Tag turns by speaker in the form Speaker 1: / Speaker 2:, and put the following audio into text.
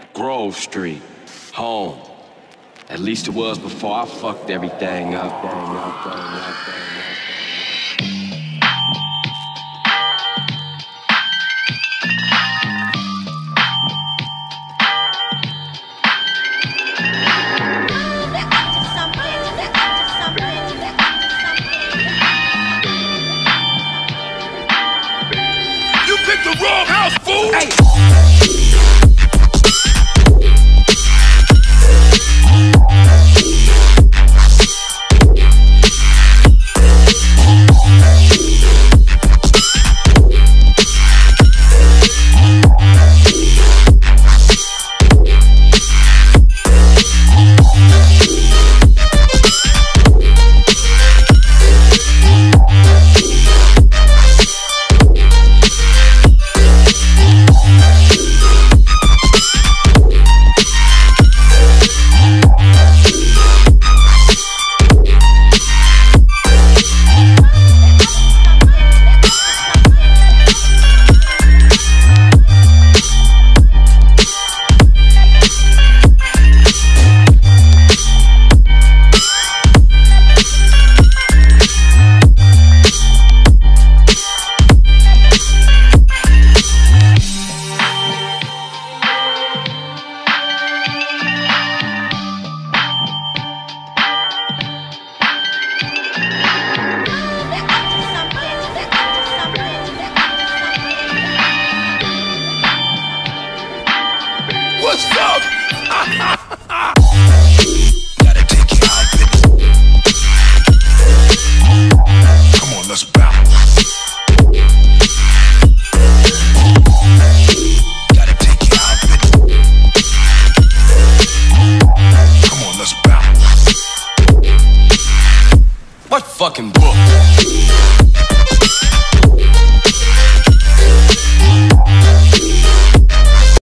Speaker 1: Grove Street, home. At least it was before I fucked everything up.
Speaker 2: You picked the wrong house, fool! Hey. What's up? Gotta take you out with it. Come on, let's bounce. Gotta take you out with it. Come on, let's bounce.
Speaker 1: What fucking book?